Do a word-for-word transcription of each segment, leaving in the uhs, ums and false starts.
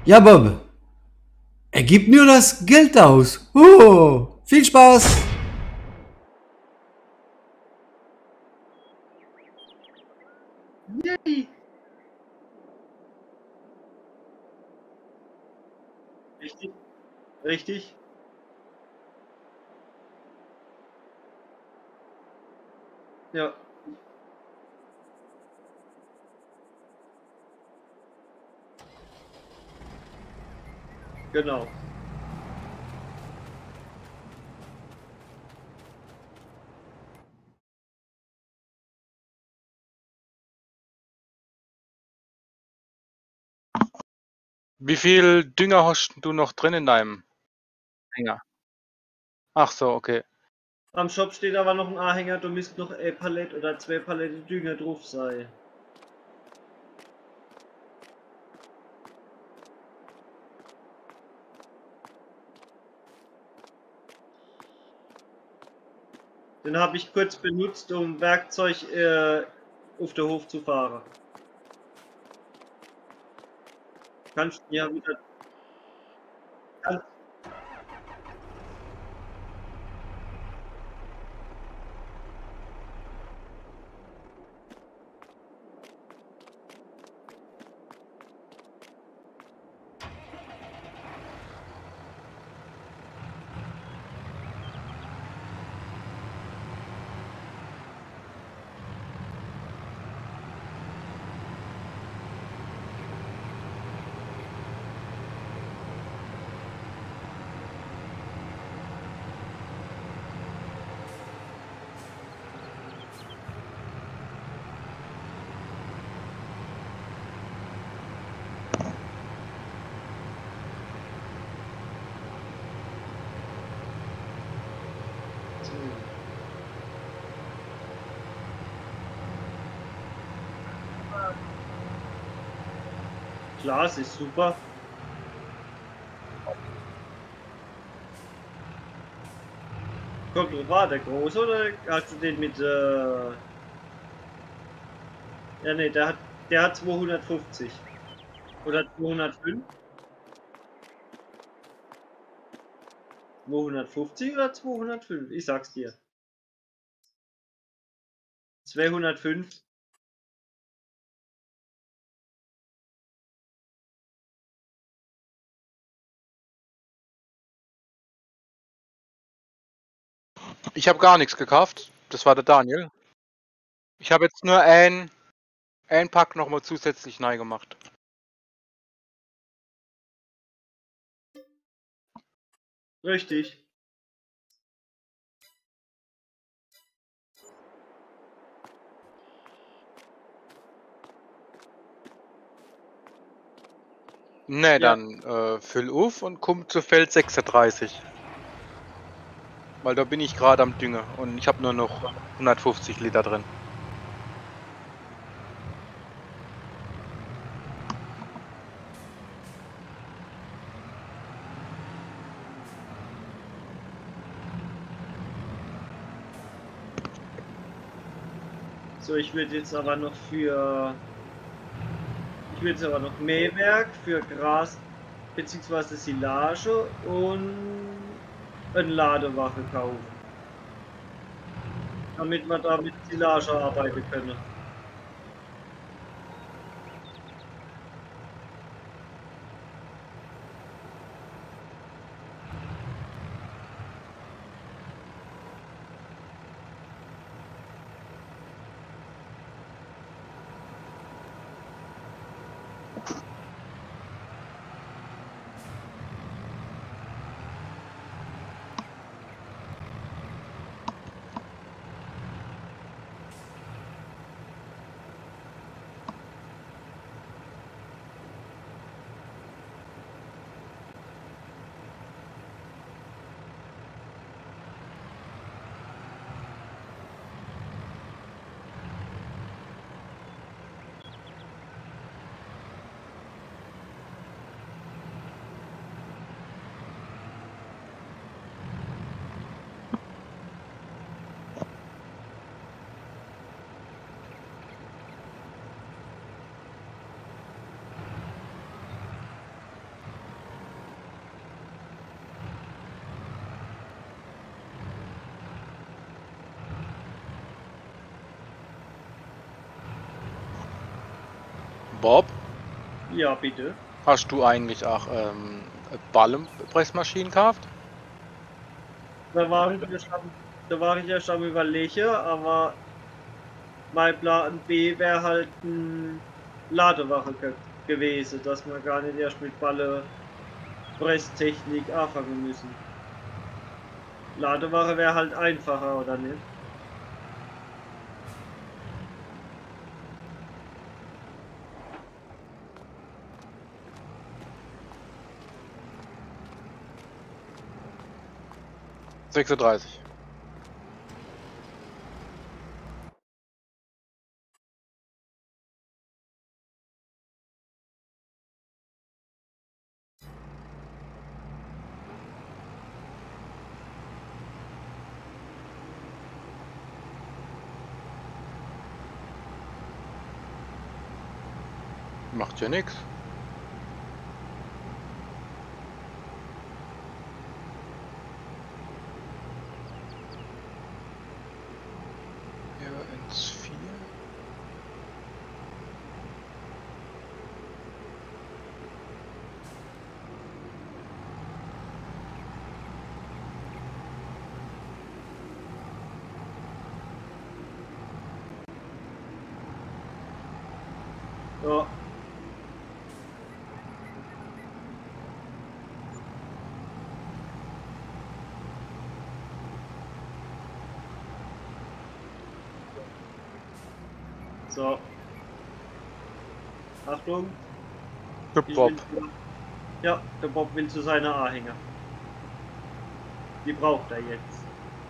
Ja, Bob. Er gibt nur das Geld aus. Oh, viel Spaß. Yay. Richtig. Richtig. Ja. Genau. Wie viel Dünger hast du noch drin in deinem Hänger? Ach so, okay. Am Shop steht aber noch ein Anhänger, du müsst noch ein Palett oder zwei Palette Dünger drauf sein. Den habe ich kurz benutzt, um Werkzeug äh, auf den Hof zu fahren. Kannst du ja wieder. Kann, Glas ist super. Kommt drauf an, der große oder hast du den mit äh ja ne, der hat der hat zweihundertfünfzig. Oder zweihundertfünf? zweihundertfünfzig oder zweihundertfünf? Ich sag's dir. zweihundertfünf. Ich habe gar nichts gekauft. Das war der Daniel. Ich habe jetzt nur ein, ein Pack nochmal zusätzlich neu gemacht. Richtig. Ne, Ja. dann äh, füll auf und komm zu Feld sechsunddreißig. Weil da bin ich gerade am Dünger und ich habe nur noch hundertfünfzig Liter drin. So, ich würde jetzt aber noch für ich würde jetzt aber noch Mähwerk für Gras bzw. Silage und eine Ladewache kaufen. Damit wir da mit Silage arbeiten können. Bob, Ja, bitte. hast du eigentlich auch ähm, Ballenpressmaschinen gekauft? Da war ich erst am, da war ich erst am Überlegen, aber mein Plan B wäre halt ein Ladewache ge gewesen, dass wir gar nicht erst mit Ballenpresstechnik anfangen müssen. Ladewache wäre halt einfacher, oder nicht? sechsunddreißig. Macht ja nichts. eins vier. Ja. So. Achtung. Der Ich Bob. will zu, ja, der Bob will zu seiner Anhänger. Die braucht er jetzt.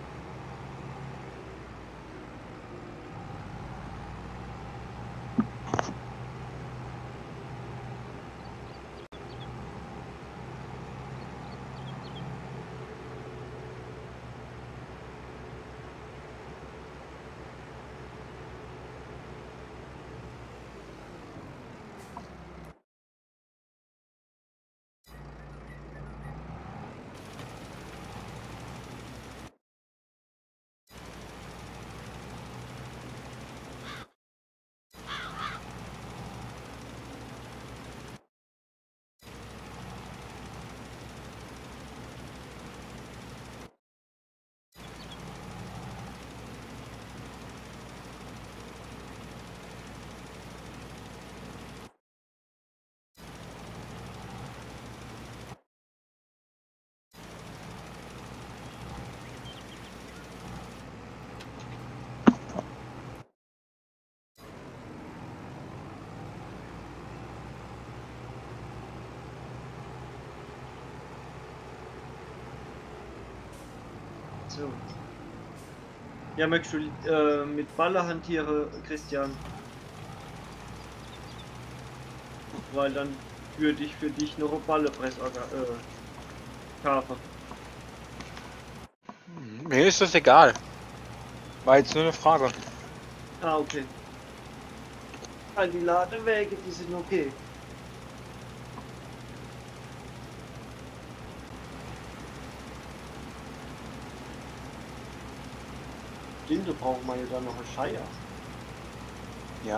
So. Ja, möchtest du äh, mit Baller hantieren, Christian? Weil dann würde ich für dich noch eine Ballepress äh, kaufen. Mir ist das egal. War jetzt nur eine Frage. Ah, okay. Ah, die Ladewege, die sind okay. Stimmt, da brauchen wir ja dann noch eine Scheier. Ja.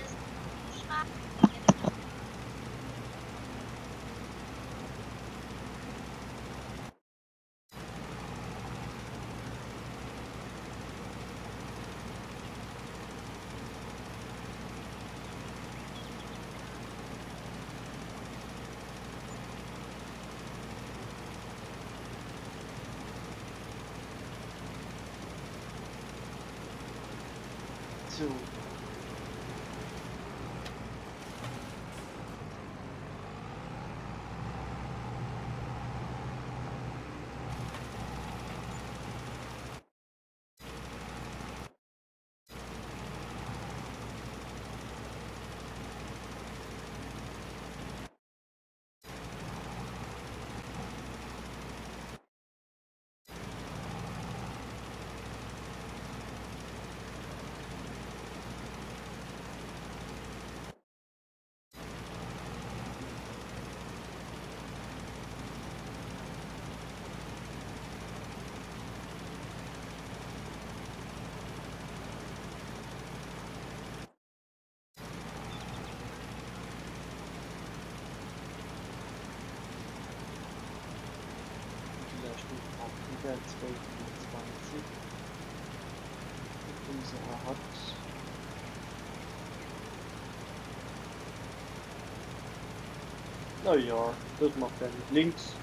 So. der zwölf zwanzig. Unsere hat. Na ja, das macht er nicht. Links.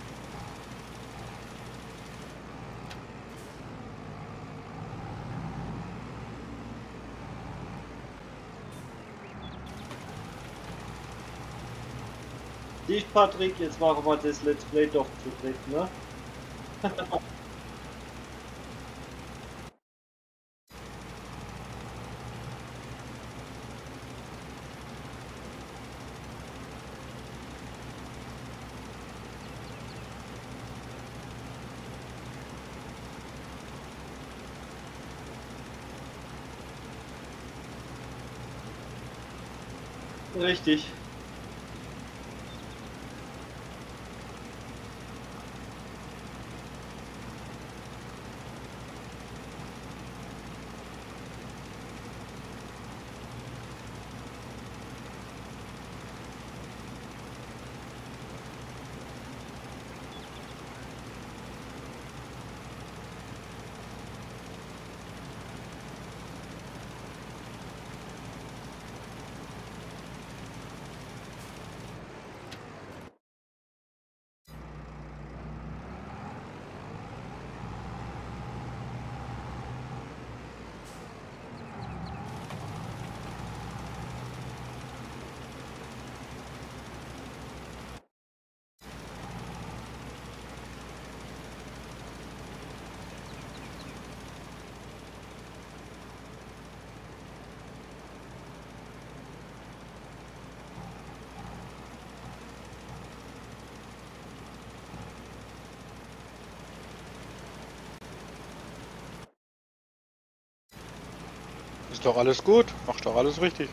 Dich, Patrick, jetzt machen wir das Let's Play doch zu dritt, ne? Richtig. Ist doch alles gut, machst doch alles richtig.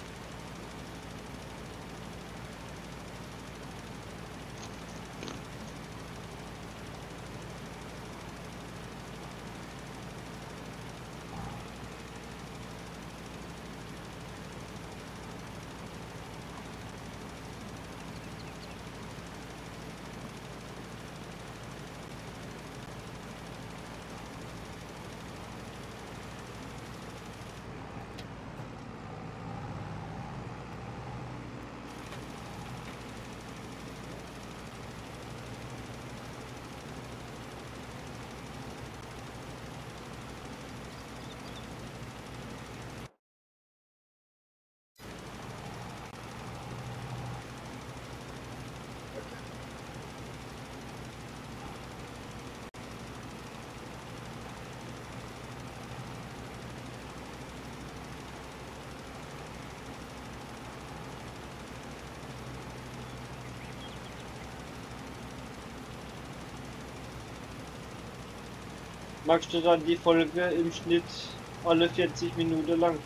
Magst du dann die Folge im Schnitt alle vierzig Minuten lang?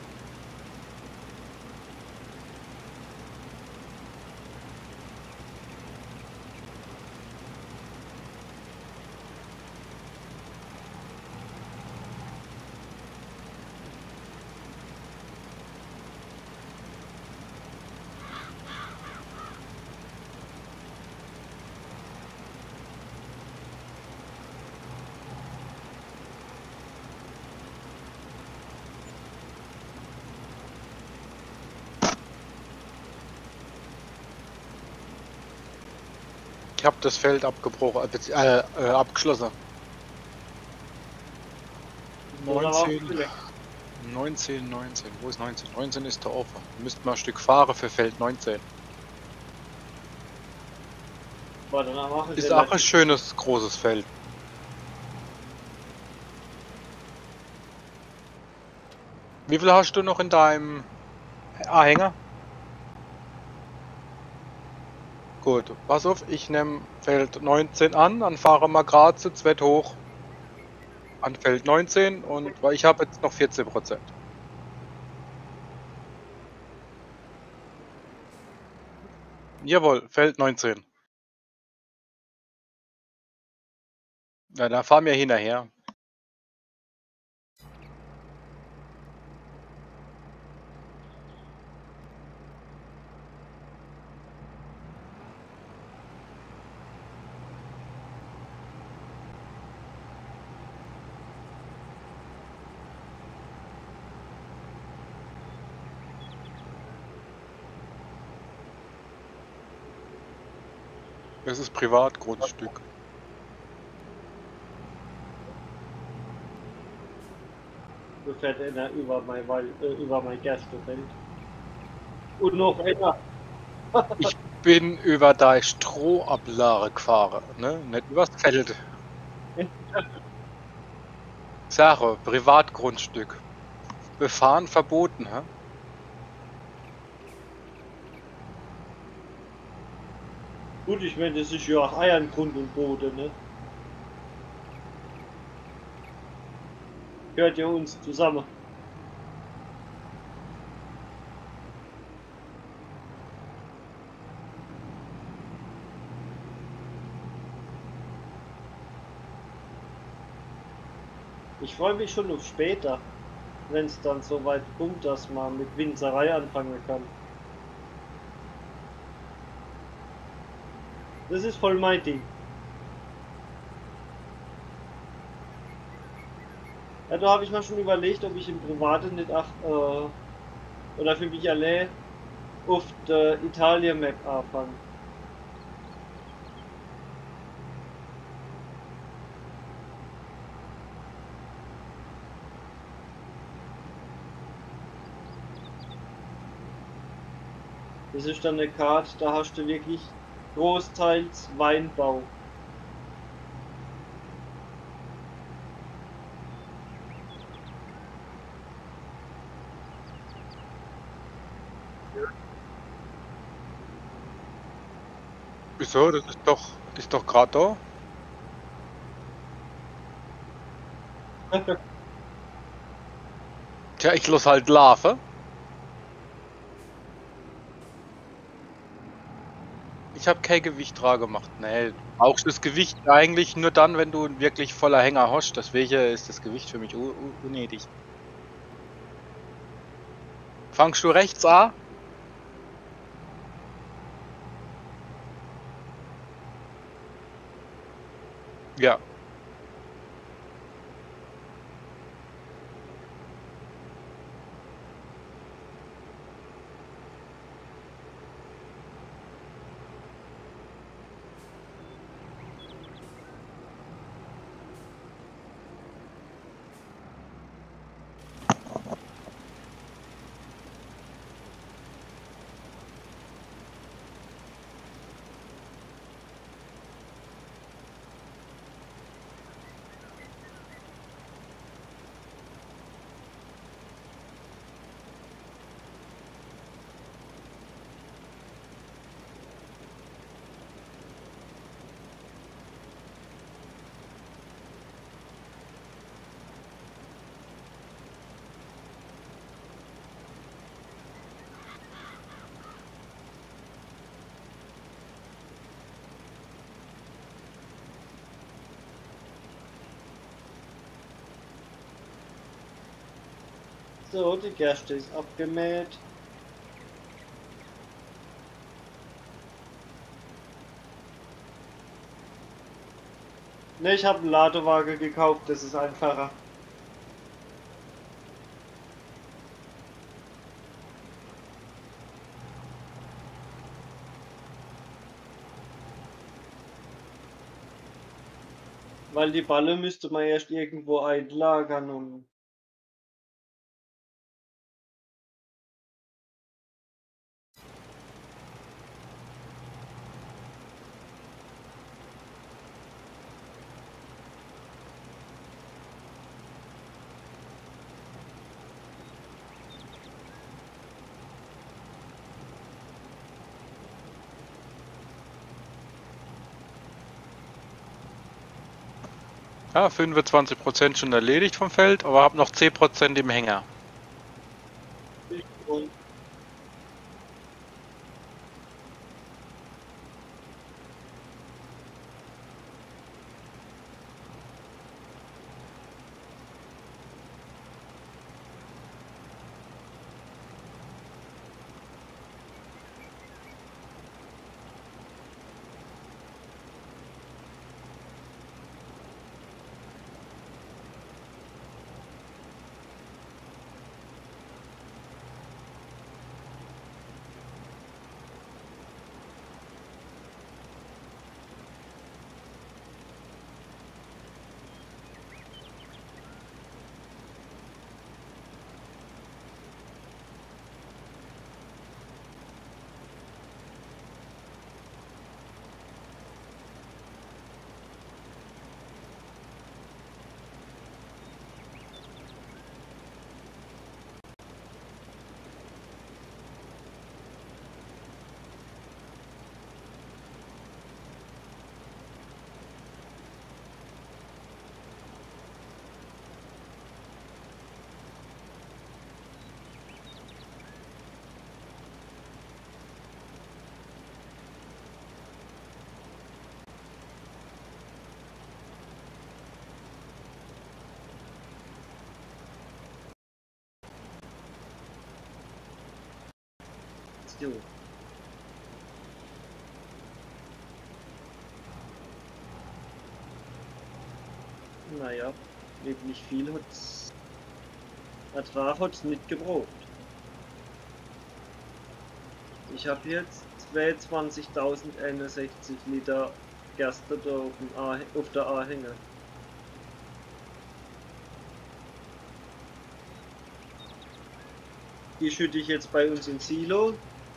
Ich habe das Feld abgebrochen, äh, äh, abgeschlossen. neunzehn, neunzehn, neunzehn. Wo ist neunzehn? neunzehn ist da offen. Müsst mal ein Stück fahren für Feld neunzehn. Warte, dann mach ich Ist auch ein schönes, großes Feld. Wie viel hast du noch in deinem Anhänger? Gut, pass auf, ich nehme Feld neunzehn an, dann fahren wir gerade zu zweit hoch an Feld neunzehn und weil ich habe jetzt noch vierzehn Prozent. Jawohl, Feld neunzehn. Ja, da fahren wir hinterher. Es ist Privatgrundstück. Da fährt einer über mein Wald, äh, über mein Gerstefeld. Und noch einer. Ich bin über deine Strohablage gefahren, ne? Nicht übers Feld. Sache, Privatgrundstück. Befahren verboten, hä? Gut, ich meine, das ist ja auch Eiern Grund und Boden, ne? Gehört ja uns zusammen. Ich freue mich schon auf später, wenn es dann so weit kommt, dass man mit Winzerei anfangen kann. Das ist voll mein Ding. Ja, da habe ich mir schon überlegt, ob ich im Privaten nicht auch, äh, oder für mich allein auf der Italien-Map anfange. Das ist dann eine Karte, da hast du wirklich großteils Weinbau. Wieso? Das ist doch, das ist doch gerade da. Tja, ich lass halt laufen. Ich habe kein Gewicht dran gemacht. Nee, du brauchst das Gewicht eigentlich nur dann, wenn du 'n wirklich voller Hänger hast. Deswegen ist das Gewicht für mich u u unnötig. Fangst du rechts an? Ja. So, die Gerste ist abgemäht. Ne, ich habe einen Ladewagen gekauft, das ist einfacher. Weil die Balle müsste man erst irgendwo einlagern und Ja, fünfundzwanzig Prozent schon erledigt vom Feld, aber habe noch zehn Prozent im Hänger. und Aktion. Naja, eben nicht viel hat's. Ertrag hat's nicht gebraucht. Ich habe jetzt zweiundzwanzigtausendeinundsechzig Liter Gerste da auf, dem A, auf der A hängen. Die schütte ich jetzt bei uns in Silo.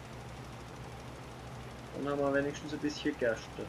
Dann haben wir wenigstens ein bisschen Gerste.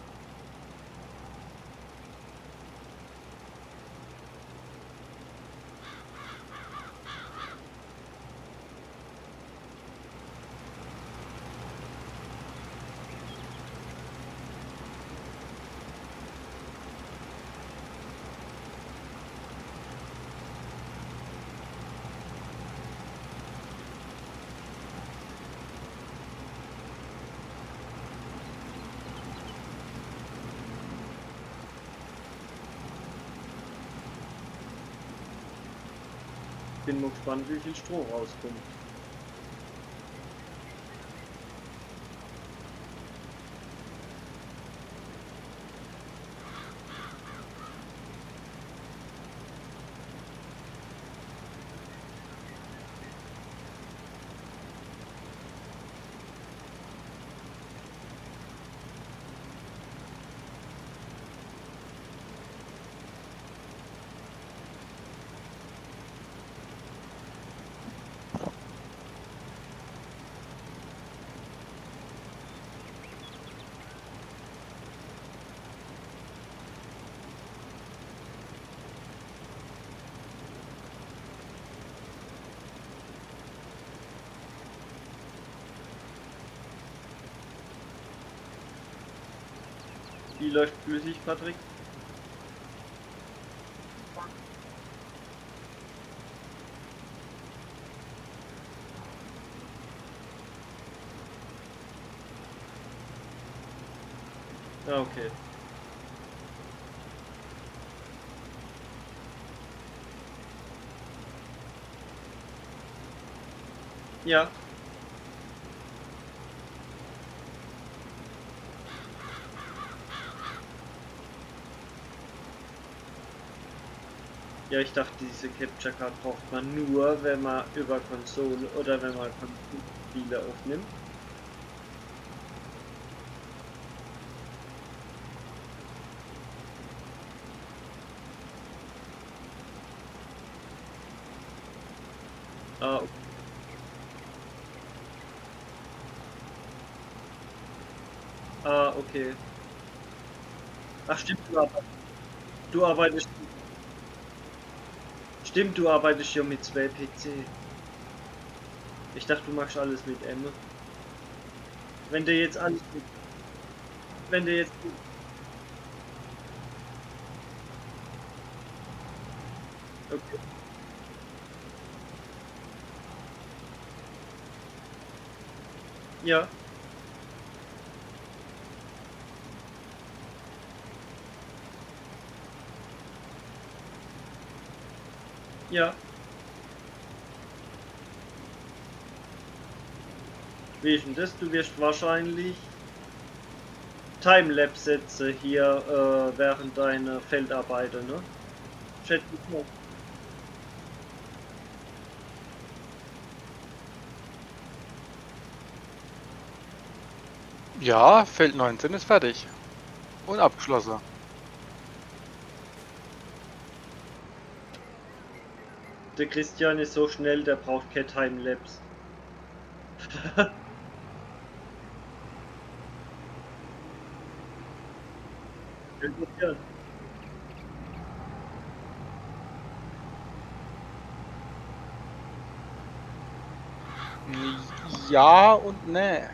Bin mal gespannt, wie viel Stroh rauskommt. Wie läuft flüssig, Patrick? Ah, okay. Ja. Ja, ich dachte, diese Capture Card braucht man nur, wenn man über Konsole oder wenn man Spiele aufnimmt. Ah, okay. Ah, okay. Ach stimmt, du arbeitest. Du arbeitest. Stimmt, du arbeitest ja mit zwei P C. Ich dachte, du machst alles mit M. Wenn du jetzt alles mit. Wenn du jetzt. Okay. Ja. Ja. Wie ist denn das? Du wirst wahrscheinlich Timelapse-Sätze hier äh, während deiner Feldarbeiter, ne? Schätze ich mal. Ja, Feld neunzehn ist fertig. Und abgeschlossen. Der Christian ist so schnell, der braucht kein Timelapse. Christian. Ja und ne.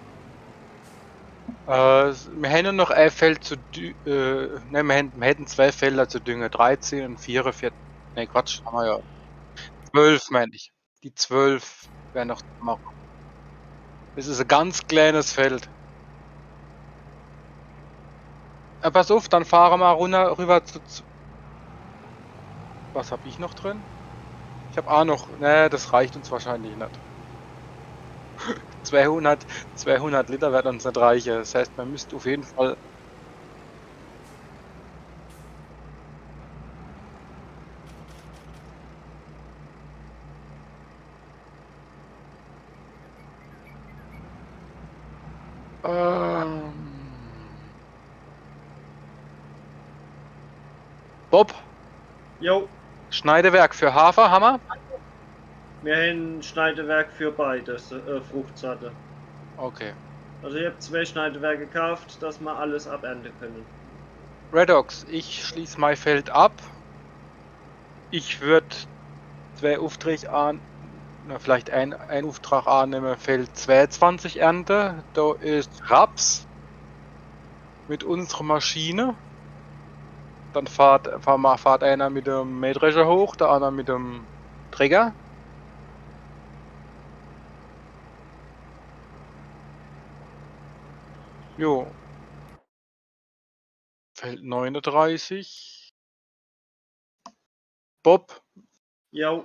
Äh, wir hätten noch ein Feld zu dü äh, ne, wir hätten, wir hätten zwei Felder zu düngen. dreizehn und vier, vier. Ne, Quatsch, haben wir ja. zwölf meine ich. Die zwölf wären noch zu machen. Das ist ein ganz kleines Feld. Äh, pass auf, dann fahren wir runter rüber zu. zu Was habe ich noch drin? Ich habe auch noch. Ne, das reicht uns wahrscheinlich nicht. zweihundert, zweihundert Liter wird uns nicht reichen. Das heißt, man müsste auf jeden Fall. Ähm, Bob, Jo, Schneidewerk für Hafer, Hammer? wir haben ein Schneidewerk für beides, äh, Fruchtsorte. Okay. Also ich habe zwei Schneidewerke gekauft, dass wir alles abernten können. Redox, ich schließe mein Feld ab. Ich würde zwei Aufträge an, na, vielleicht ein, ein Auftrag annehmen, Feld zweiundzwanzig Ernte. Da ist Raps mit unserer Maschine. Dann fahrt, fahr, fahrt einer mit dem Mähdrescher hoch, der andere mit dem Träger. Jo. Feld neununddreißig. Bob. Jo.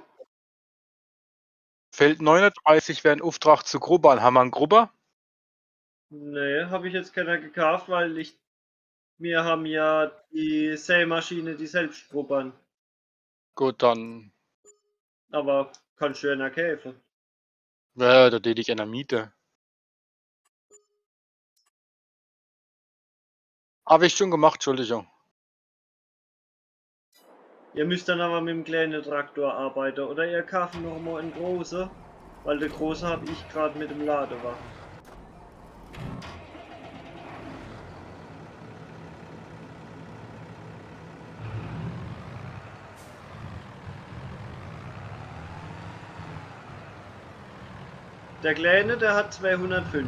Feld neununddreißig wäre ein Auftrag zu Grubbern. Haben wir einen Grubber? Nee, habe ich jetzt keiner gekauft, weil ich. Wir haben ja die Sämaschine, die selbst grubbern. Gut, dann. Aber kann schöner kaufen. Ja, da täte ich einer Miete. Habe ich schon gemacht, Entschuldigung. Ihr müsst dann aber mit dem kleinen Traktor arbeiten. Oder ihr kauft noch mal einen großen. Weil der große habe ich gerade mit dem Ladewagen. Der kleine, der hat zweihundertfünf.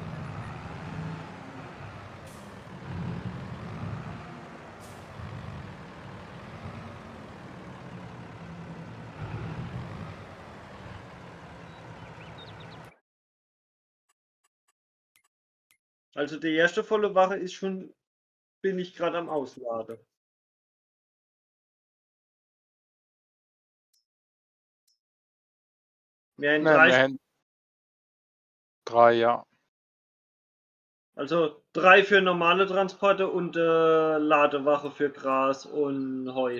Also die erste volle Wache ist schon, bin ich gerade am Ausladen. Wir haben Nein, wir drei, haben drei, ja. also drei für normale Transporte und äh, Ladewache für Gras und Heu.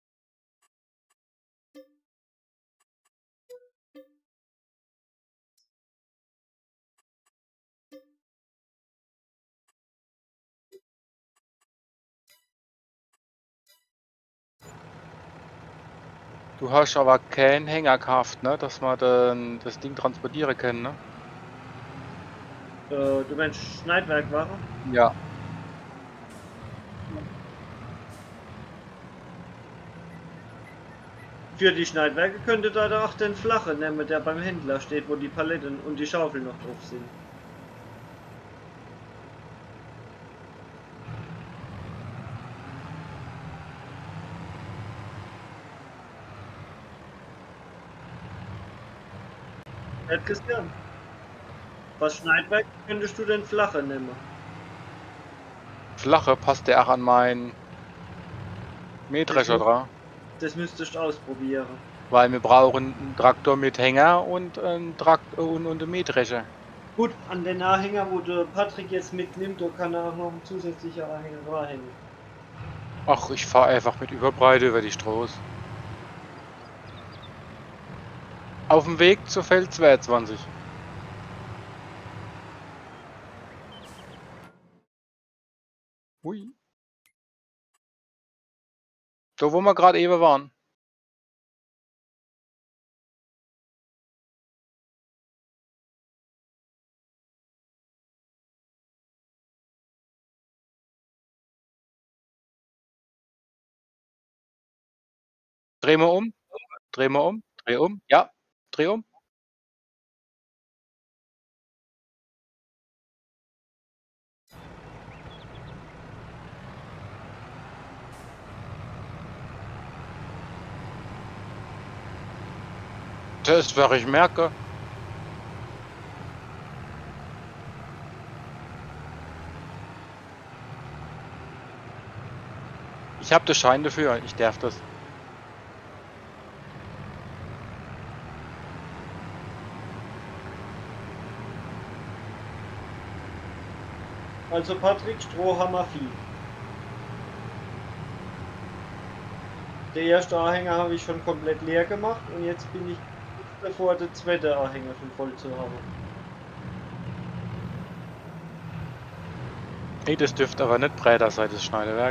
Du hast aber keinen Hänger gehabt, ne? Dass wir den, das Ding transportieren können, ne? Äh, du meinst Schneidwerkwache? Ja. Für die Schneidwerke könnte da doch auch den flache nehmen, der beim Händler steht, wo die Paletten und die Schaufel noch drauf sind. Herr Christian, was Schneidwerk könntest du denn flache nehmen? Flache passt der auch an meinen Mähdrescher Das- dran. Das müsstest du ausprobieren. Weil wir brauchen einen Traktor mit Hänger und einen Traktor und, und einen Mähdrescher. Gut, an den Anhänger, wo der Patrick jetzt mitnimmt, da kann er auch noch ein zusätzlicher Anhänger dranhängen. Ach, ich fahre einfach mit Überbreite über die Straße. Auf dem Weg zu Feld zweiundzwanzig. Hui. Da wo wir gerade eben waren. Drehen wir um. Drehen wir um. Dreh um. Ja. Dreh um. Das wäre ich merke. Ich habe den Schein dafür. Ich darf das. Also Patrick, Stroh haben wir viel. Der erste Anhänger habe ich schon komplett leer gemacht und jetzt bin ich davor, den zweiten Anhänger schon voll zu haben. Nee, das dürfte aber nicht breiter sein, das Schneiderwerk.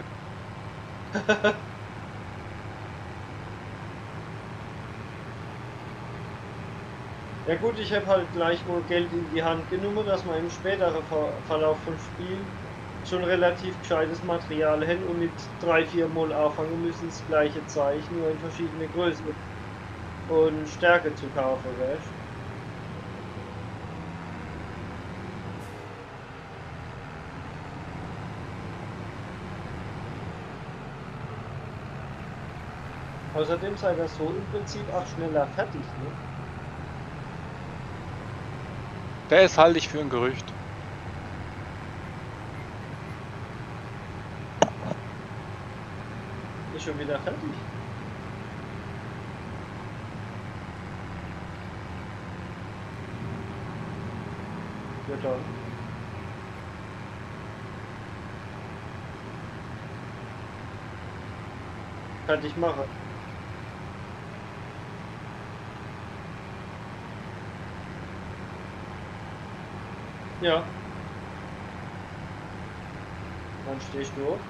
Ja gut, ich habe halt gleich mal Geld in die Hand genommen, dass wir im späteren Ver Verlauf von Spielen schon relativ gescheites Material haben und mit drei, vier Mal anfangen müssen, das gleiche Zeichen, nur in verschiedene Größen und Stärke zu kaufen, weißt du? Außerdem sei das so im Prinzip auch schneller fertig, ne? Das halte ich für ein Gerücht. Ist schon wieder fertig. Ja dann. Kann ich machen. Ja. Wann stehst du auf?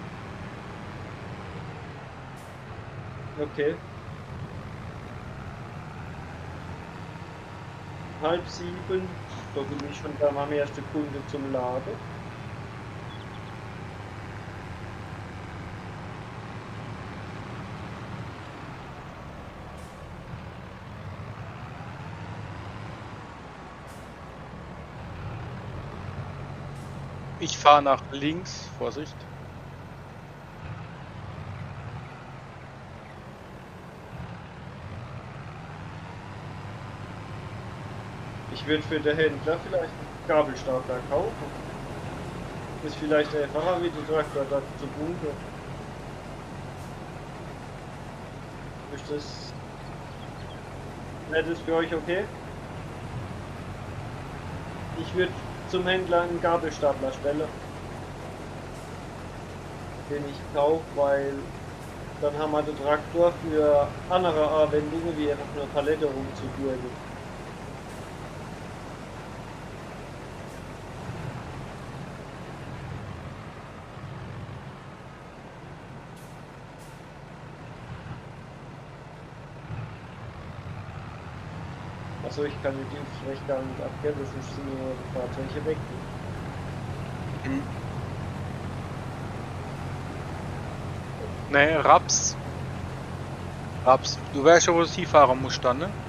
Okay. Halb sieben. Da bin ich schon da am ersten Kunde zum Laden. Ich fahre nach links, Vorsicht. Ich würde für den Händler vielleicht einen Gabelstapler kaufen. Ist vielleicht einfacher wie der Traktor da zu bunkern. Ist das... Wäre das für euch okay? Ich würde zum Händler einen Gabelstapler stellen, den ich kaufe, weil dann haben wir den Traktor für andere Anwendungen, wie einfach eine Palette rumzugurgeln. Achso, ich kann mit dem vielleicht gar nicht abgeben, sonst sind nur die Fahrzeuge weg. Hm. Ne, Raps. Raps. Du weißt ja, wo du hinfahren musst dann, ne?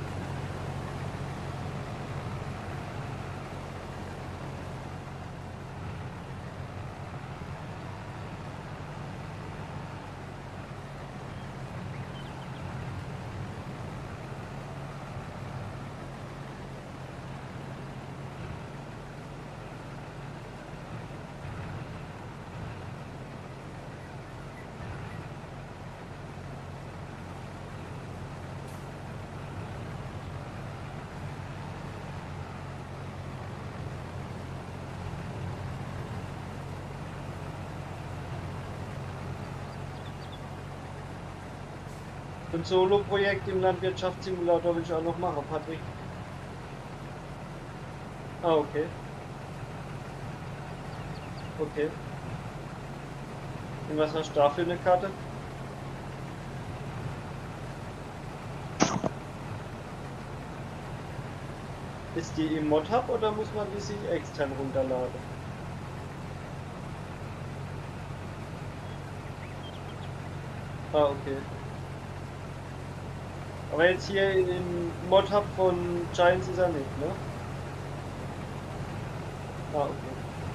Ein Solo-Projekt im Landwirtschaftssimulator will ich auch noch machen, Patrick. Ah, okay. Okay. Und was hast du da für eine Karte? Ist die im Mod-Hub oder muss man die sich extern runterladen? Ah, okay. Aber jetzt hier im Mod-Hub von Giants ist er nicht, ne? Ah, okay.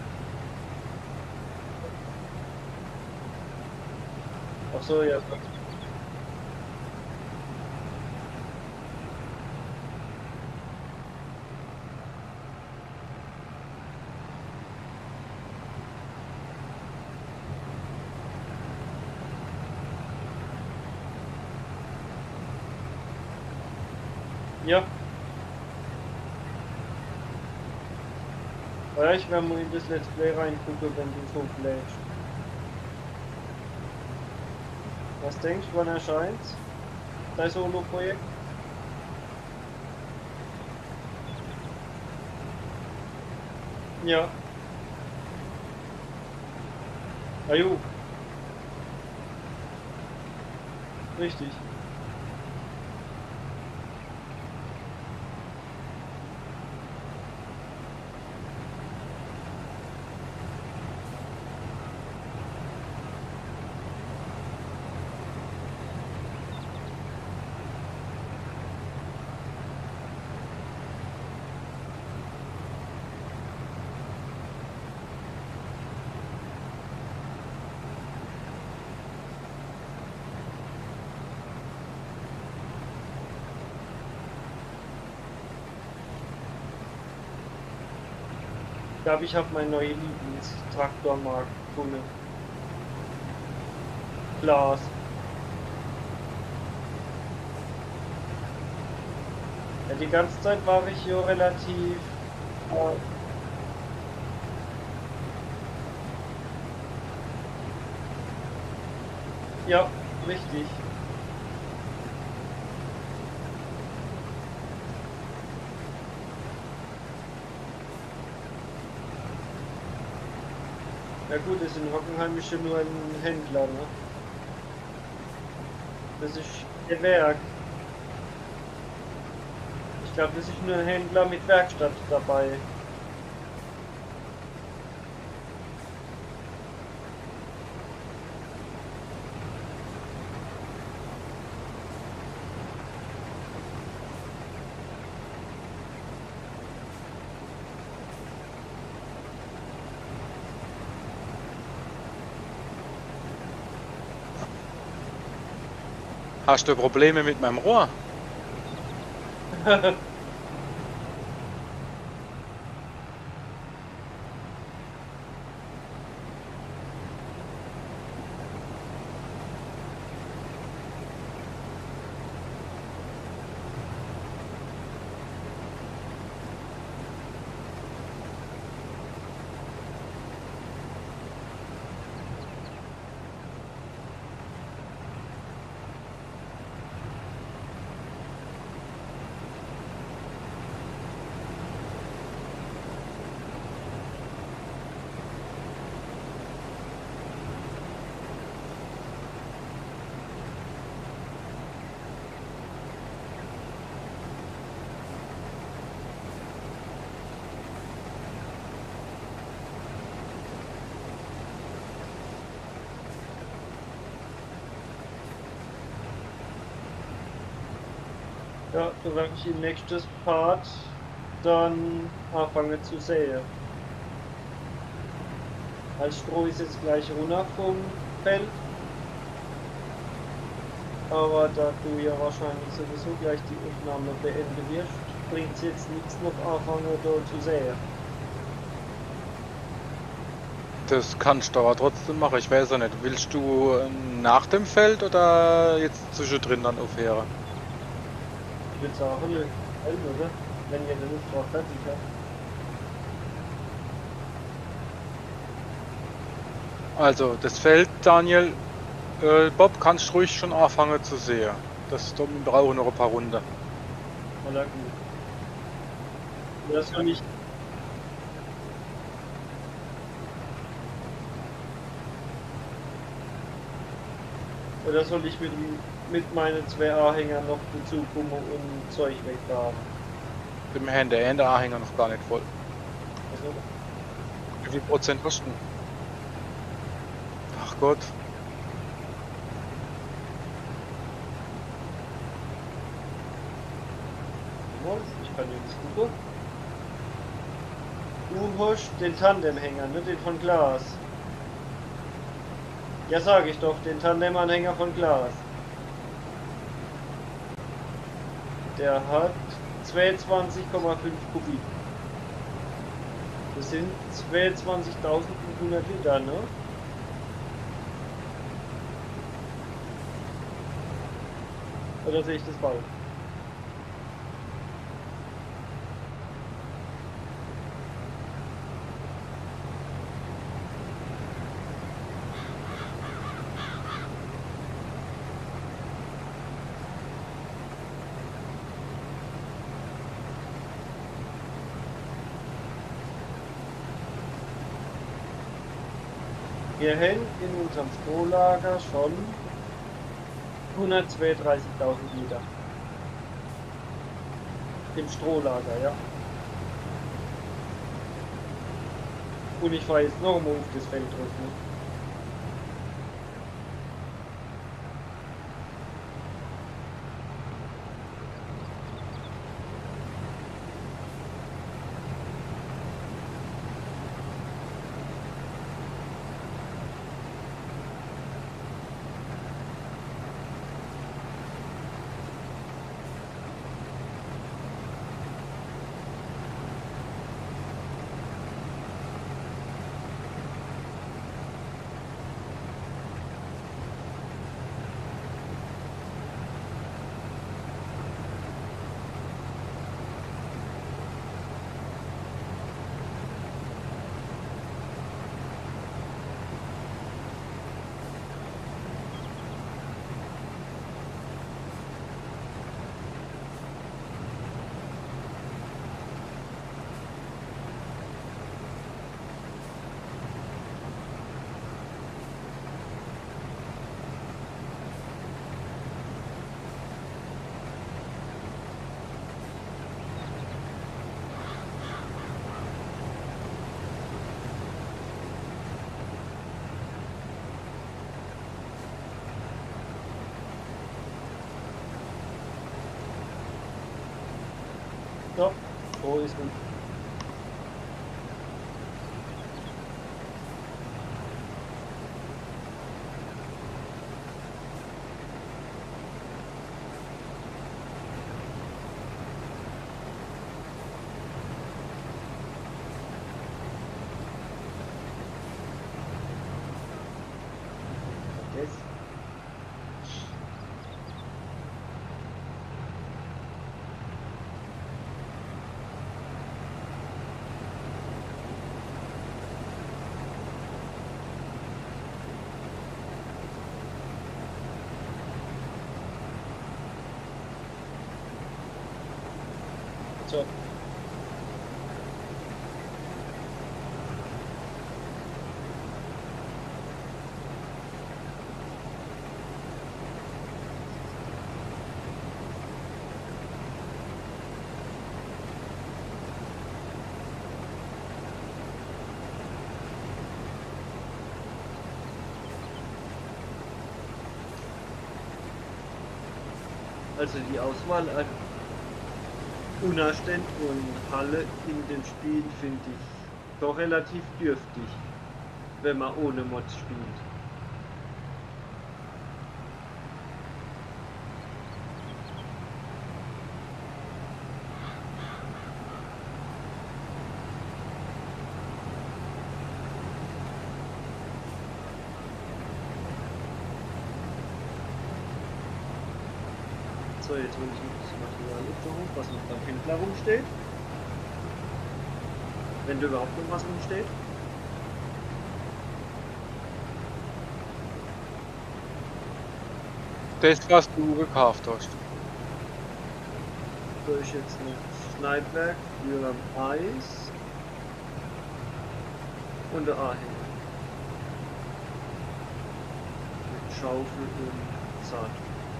Ach so, ja. Ja. Ja, ich werde mal in das Let's Play reingucken, wenn du so lädst. Was denkst du, wann erscheint dein Solo-Projekt? Ja. Ajo. Richtig. Ich glaube, ich habe meinen neuen Lieblingstraktormarkt gefunden. Glas. Ja, die ganze Zeit war ich hier relativ. Äh, ja, richtig. Ja gut, das in Hockenheim ist ja nur ein Händler, ne? Das ist der Werk. Ich glaube, das ist nur ein Händler mit Werkstatt dabei. Hast du Probleme mit meinem Rohr? Ja, solange ich im nächsten Part dann anfange zu säen. Als Stroh ist jetzt gleich runter vom Feld. Aber da du ja wahrscheinlich sowieso gleich die Aufnahme beenden wirst, bringt es jetzt nichts noch anfangen da zu säen. Das kannst du aber trotzdem machen, ich weiß ja nicht. Willst du nach dem Feld oder jetzt zwischendrin dann aufhören? Ich würde sagen, nö, oder? Wenn ihr den Auftrag fertig habt. Also, das Feld, Daniel, äh, Bob, kannst ruhig schon anfangen zu sehen. Das wir brauchen noch ein paar Runden. Oder gut. Das kann ich. Oder soll ich mit, mit meinen zwei Anhängern noch dazu kommen und Zeug wegfahren? Mit dem Händen, der Hände-Anhänger noch gar nicht voll. Also, Wie viel Prozent hast du? Ach Gott. ich kann jetzt gucken. Du hast den Tandemhänger, ne? Den von Glas. Ja, sage ich doch, den Tandemanhänger von Glas. Der hat zweiundzwanzig Komma fünf Kubik. Das sind zweiundzwanzigtausendfünfhundert Liter, ne? Oder sehe ich das falsch? Wir haben in unserem Strohlager schon hundertzweiunddreißigtausend Liter. Im Strohlager, ja. Und ich fahre jetzt noch mal auf das Feld drauf. Ne? So, so ist gut. Yes. So. Also die Auswahl an Unterständen und Halle in dem Spiel finde ich doch relativ dürftig, wenn man ohne Mods spielt. So, jetzt hole ich noch das Material hoch, was noch beim Händler rumsteht. Wenn da überhaupt noch was rumsteht. Das, was du gekauft hast. So ist jetzt noch Schneidwerk für Eis und der Anhänger. Mit Schaufel und Saat.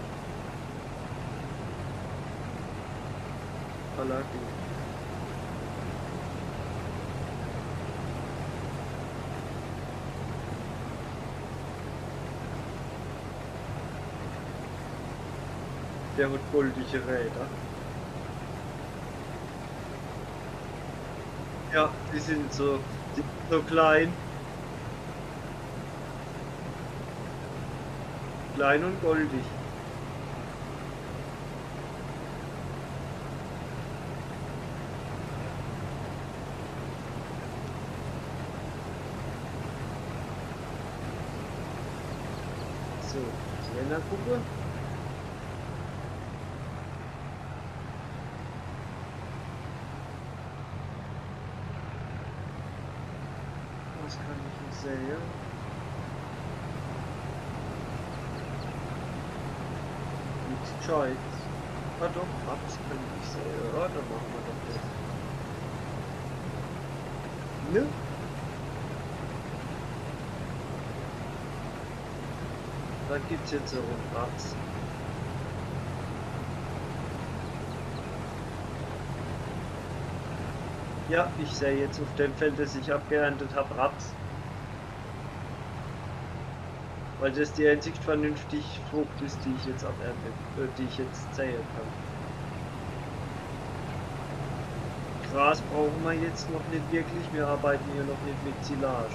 Allergie. Der hat goldige Räder. Ja, die sind so, die sind so klein. Klein und goldig. So, Trainergruppe. Was kann ich nicht sehen? Nichts Gescheites. Ah doch, Apps kann ich sehen. Ja, dann machen wir doch das. Ne? Dann gibt's jetzt so einen Ratz. Ja, ich sehe jetzt auf dem Feld, das ich abgeerntet habe, Raps. Weil das die einzig vernünftig Frucht ist, die ich jetzt abernte, äh, die ich jetzt säen kann. Gras brauchen wir jetzt noch nicht wirklich, wir arbeiten hier noch nicht mit Silage.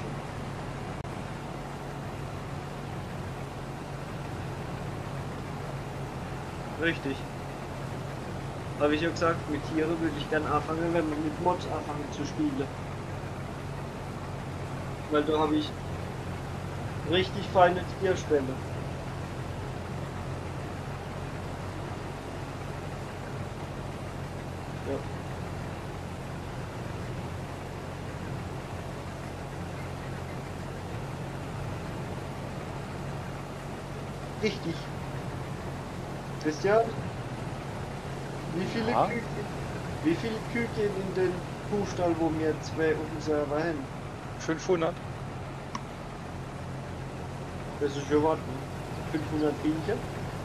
Richtig. Habe ich ja gesagt, mit Tiere würde ich gerne anfangen, wenn wir mit Mods anfangen zu spielen. Weil da habe ich richtig feine Tierstämme. Ja. Richtig. Christian? Wie viele, Ja. Kühe, wie viele Kühe gehen in den Kuhstall, wo wir zwei auf dem Server haben? fünfhundert. Das ist schon was, ne? fünfhundert Bienchen.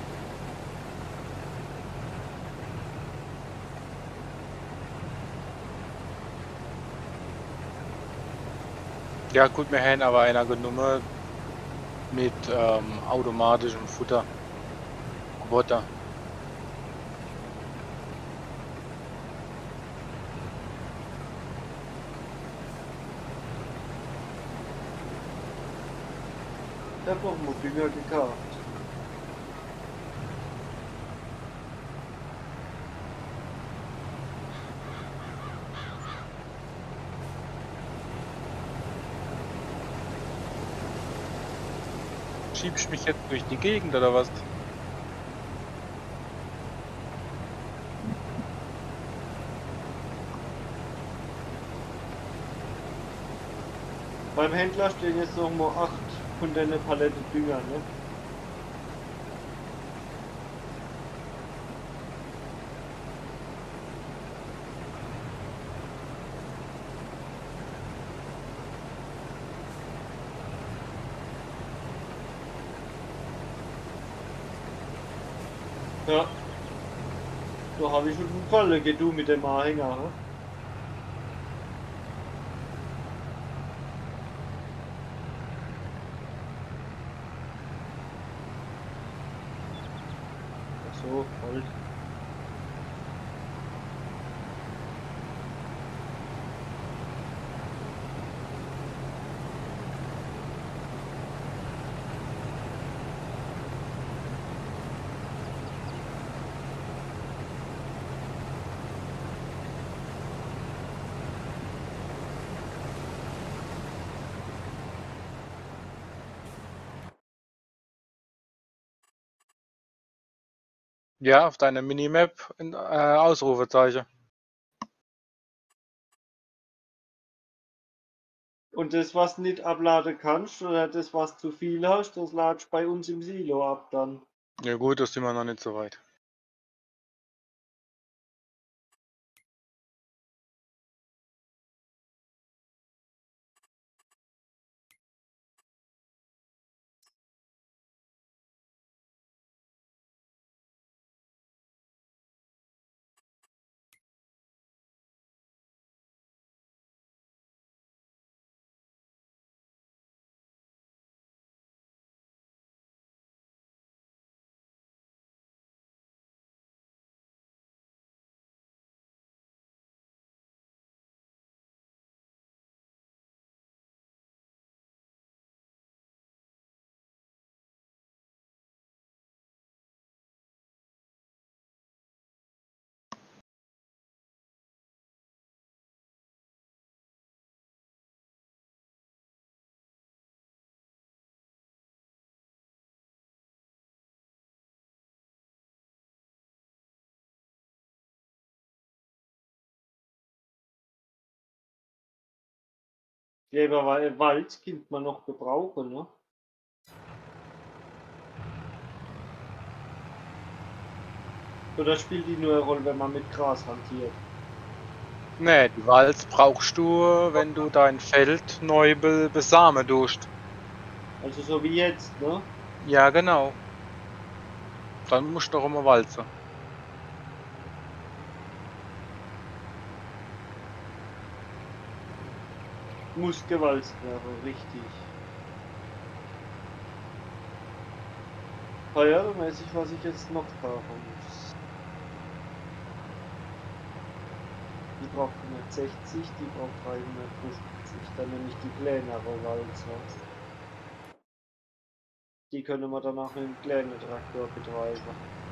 Ja gut, wir haben aber einer genommen mit ähm, automatischem Futter. Roboter. Da brauchen wir Dünger gekauft. Schiebst mich jetzt durch die Gegend oder was? Beim Händler stehen jetzt noch mal acht von der Palette Dünger, ne? Ja. Da habe ich schon einen Falle, geh du mit dem Anhänger, ne? Ach so, voll. Ja, auf deiner Minimap in äh, Ausrufezeichen. Und das, was nicht abladen kannst, oder das, was zu viel hast, das ladest bei uns im Silo ab dann. Ja gut, das sind wir noch nicht so weit. Gräber Wald könnte man noch gebrauchen, ne? Oder spielt die nur eine Rolle, wenn man mit Gras hantiert? Nee, die Walz brauchst du, wenn du dein Feld neu be besamen tust. Also so wie jetzt, ne? Ja, genau. Dann musst du doch immer walzen. Muss gewalzt werden, richtig. Feuermäßig, was ich jetzt noch kaufen muss. Die braucht hundertsechzig, die braucht dreihundertfünfzig. Dann nehme ich die kleinere Walzer. Die können wir danach mit dem kleinen Traktor betreiben.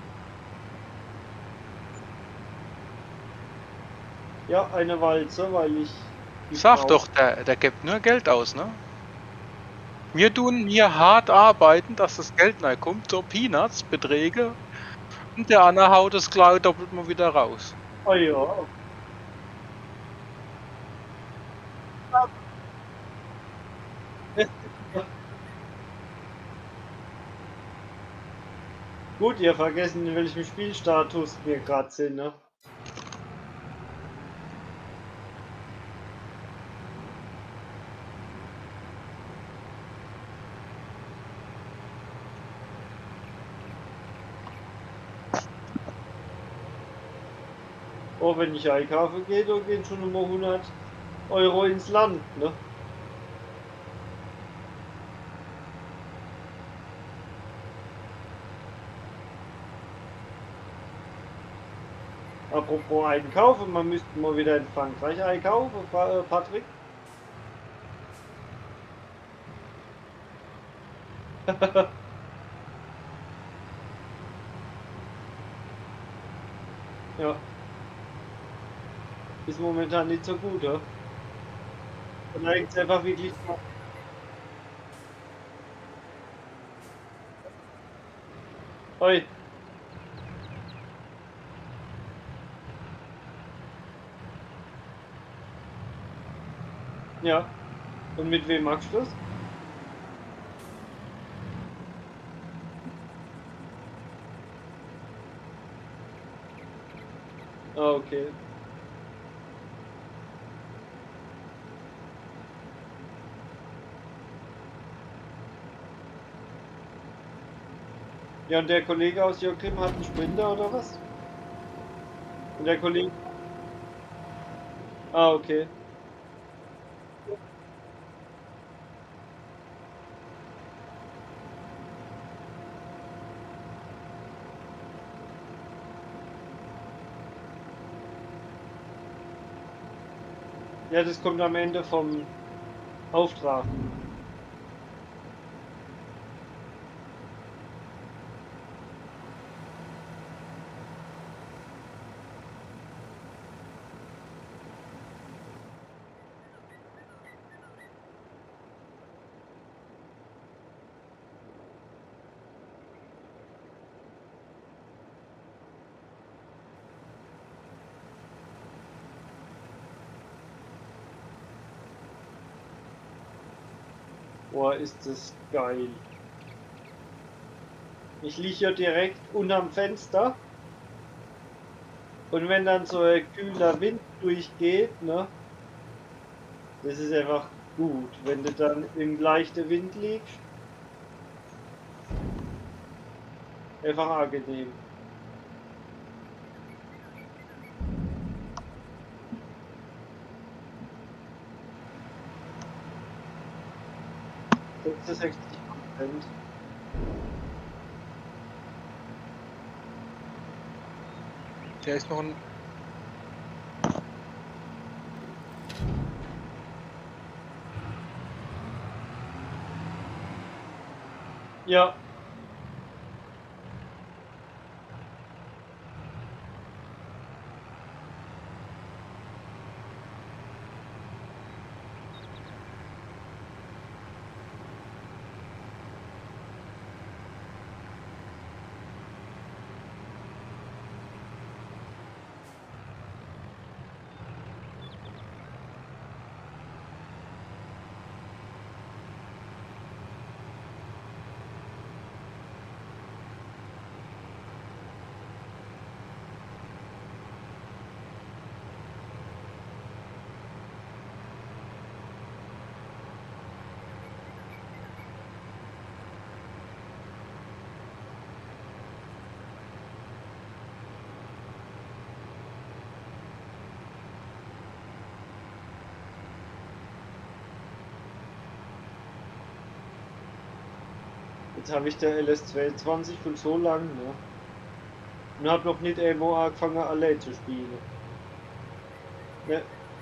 Ja, eine Walze, weil ich. die Sag brauch- doch, der, der gibt nur Geld aus, ne? Wir tun hier hart arbeiten, dass das Geld kommt, so Peanuts, Beträge. Und der Anna haut das klar doppelt mal wieder raus. Ah ja. Gut, ihr vergessen, in welchem Spielstatus wir gerade sind, ne? Oh, wenn ich einkaufen gehe, dann gehen schon immer hundert Euro ins Land, ne? Apropos einkaufen, man müsste mal wieder in Frankreich einkaufen, Pa- äh, Patrick. Ja. Ist momentan nicht so gut, ja? Und eigentlich einfach wirklich. Oi. Ja. Und mit wem machst du das? Ah, okay. Ja, und der Kollege aus Joachim hat einen Sprinter oder was? Und der Kollege. Ah, okay. Ja, das kommt am Ende vom Auftrag. Boah, ist das geil. Ich liege ja direkt unterm Fenster. Und wenn dann so ein kühler Wind durchgeht, ne? Das ist einfach gut, wenn du dann im leichten Wind liegst. Einfach angenehm. sechsundsechzig Prozent. Der ist noch ein. Ja. Jetzt habe ich der L S zweiundzwanzig von so lang, ne? Und habe noch nicht irgendwo angefangen, allein zu spielen. Ne?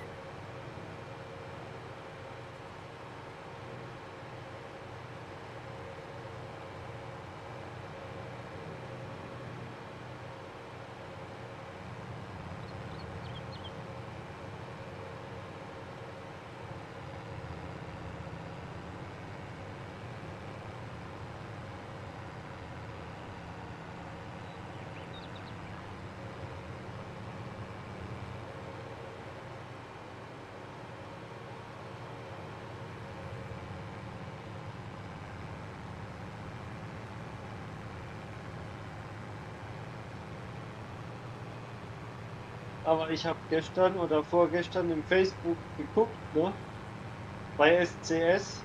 Aber ich habe gestern oder vorgestern im Facebook geguckt, ne? Bei S C S.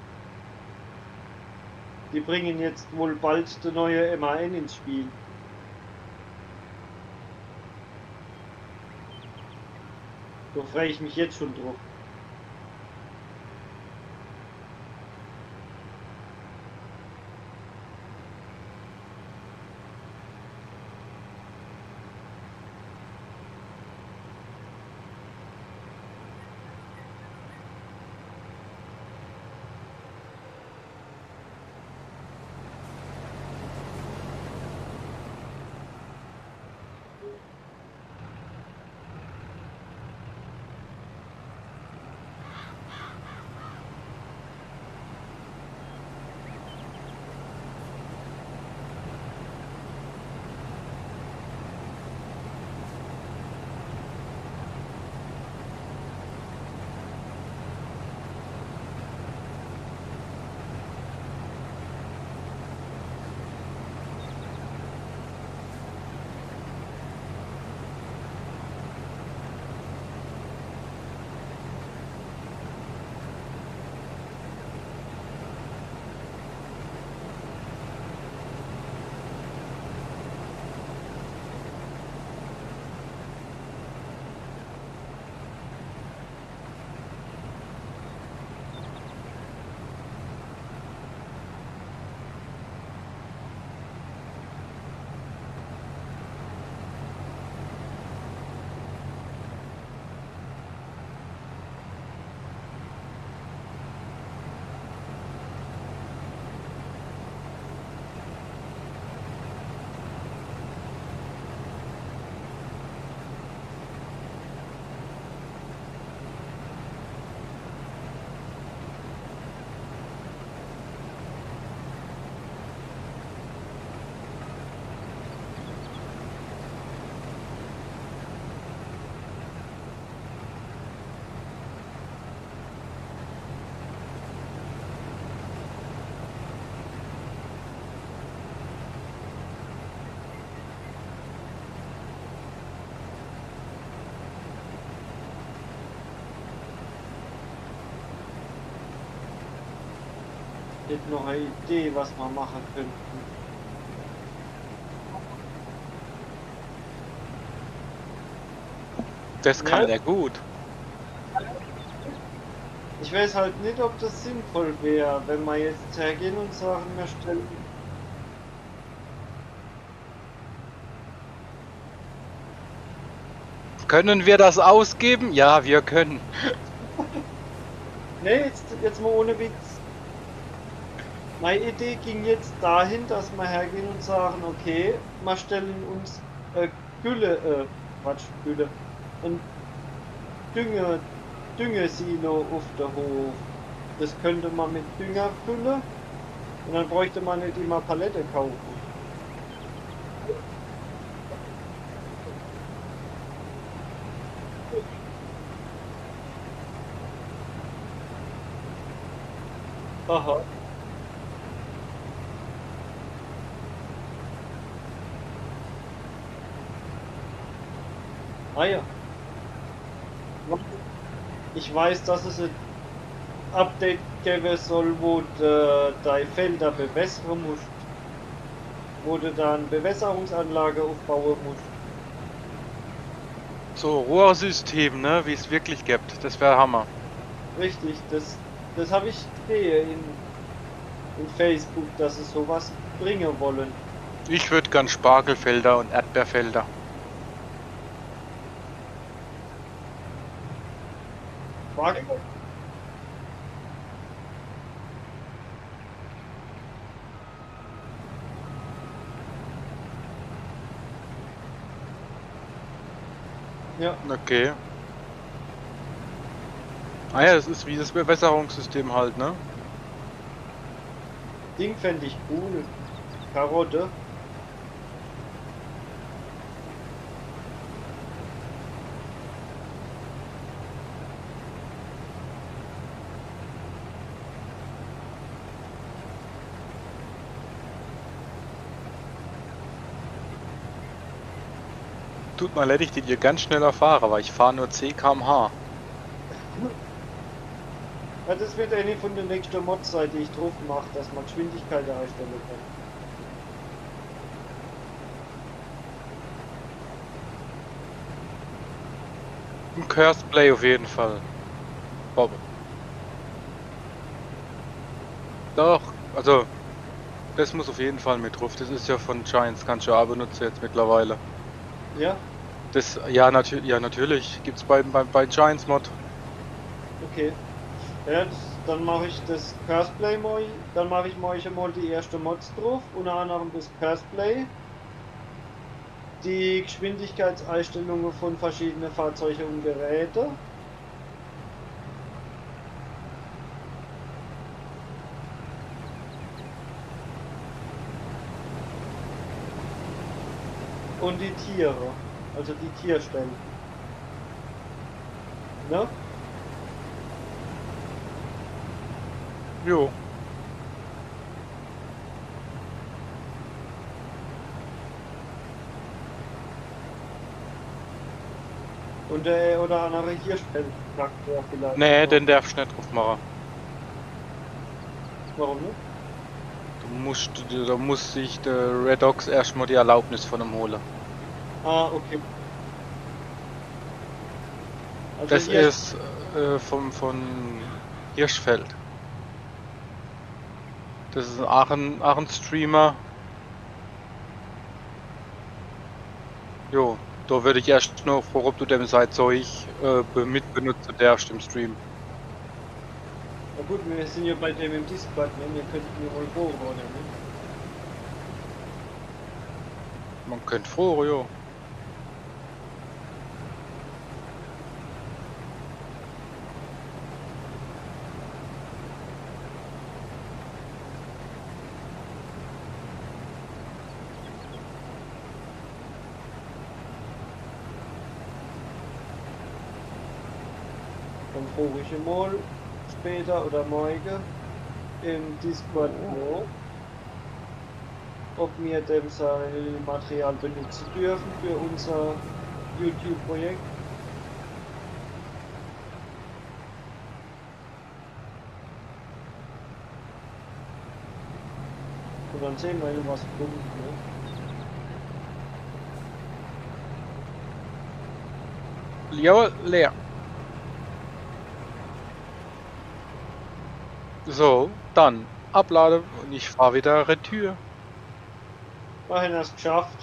Die bringen jetzt wohl bald der neue M A N ins Spiel. Da freue ich mich jetzt schon drauf. Ich hätte noch eine Idee, was wir machen könnten. Das kann Ja. der gut. Ich weiß halt nicht, ob das sinnvoll wäre, wenn wir jetzt hergehen und sagen, wir stellen. Können wir das ausgeben? Ja, wir können. Ne, jetzt, jetzt mal ohne Witz. Meine Idee ging jetzt dahin, dass wir hergehen und sagen, okay, wir stellen uns äh, Gülle, äh, Quatsch, Gülle, ein Dünge, Düngesilo auf der Hof. Das könnte man mit Dünger füllen und dann bräuchte man nicht immer Palette kaufen. Aha. Ah ja. Ich weiß, dass es ein Update geben soll, wo du deine Felder bewässern musst. Wo du dann Bewässerungsanlage aufbauen musst. So, Rohrsystem, ne, wie es wirklich gibt. Das wäre Hammer. Richtig, das, das habe ich gesehen in, in Facebook, dass es sowas bringen wollen. Ich würde gern Spargelfelder und Erdbeerfelder. Frage? Ja, Okay. Ah ja, das ist wie das Bewässerungssystem halt, ne? Ding fände ich cool. Karotte. Tut mir leid, ich die dir ganz schneller fahre, weil ich fahre nur zehn Kilometer pro Stunde. Ja, das wird eine von der nächsten Mod-Seite, die ich drauf mache, dass man Geschwindigkeit einstellen kann. Ein Cursed Play auf jeden Fall. Bob. Doch, also das muss auf jeden Fall mit drauf. Das ist ja von Giants, kannst du ja auch benutzen jetzt mittlerweile. Ja, Das, ja, natürlich, ja, natürlich. Gibt's bei, bei, bei Giants Mod. okay. Ja, das, dann mache ich das Curseplay mal, dann mache ich mal mal die erste Mods drauf, unter anderem das Curseplay, die Geschwindigkeitseinstellungen von verschiedenen Fahrzeugen und Geräte. Und die Tiere, also die Tierstellen. Ne? Jo. Und der oder andere Hirschfelltraktor vielleicht. Nee, noch. den darfst du nicht drauf machen. Warum nicht? Du musst, da muss sich der Red Ox erstmal die Erlaubnis von ihm holen. Ah, okay. Also Das Hirsch- ist äh, vom, von Hirschfeld. Das ist ein Aachen, Aachen Streamer. Jo, da würde ich erst noch fragen, ob du dem Zeug äh, be- mitbenutzen darfst im Stream. Na gut, wir sind ja bei dem im Discord, ne? Wir könnten ja wohl vorholen, ne? Man könnte froh, jo. Dann frage ich ihn mal später oder morgen im Discord noch, ob wir dem sein Material benutzen dürfen für unser YouTube-Projekt. Und dann sehen wir, was kommt. Ne? Jawohl, leer. So, dann abladen und ich fahre wieder Retour. Immerhin hast du es geschafft.